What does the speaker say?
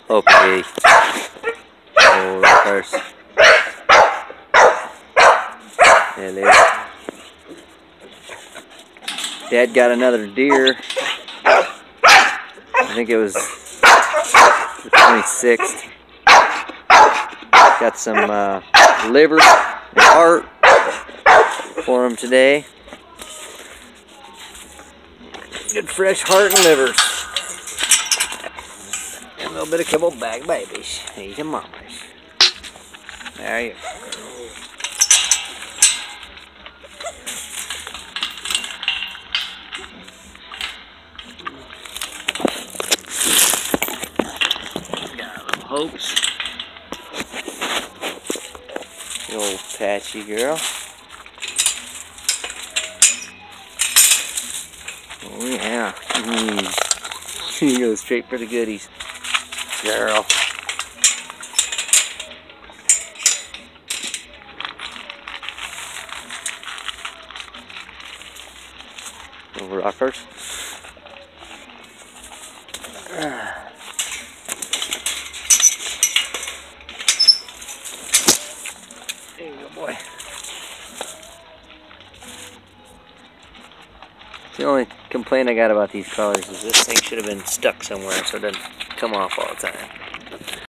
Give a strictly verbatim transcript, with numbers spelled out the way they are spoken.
Okay. Oh, rockers. There it is. Dad got another deer. I think it was the twenty-sixth. Got some uh, liver and heart for him today. Good fresh heart and livers. And a little bit of kibble bag babies. Eat them mamas. There you go. Got a little hopes. The old patchy girl. Oh yeah. Mm. She goes straight for the goodies. Girl. Little rockers. There you go, boy. The only complaint I got about these colors is this thing should have been stuck somewhere so it doesn't come off all the time.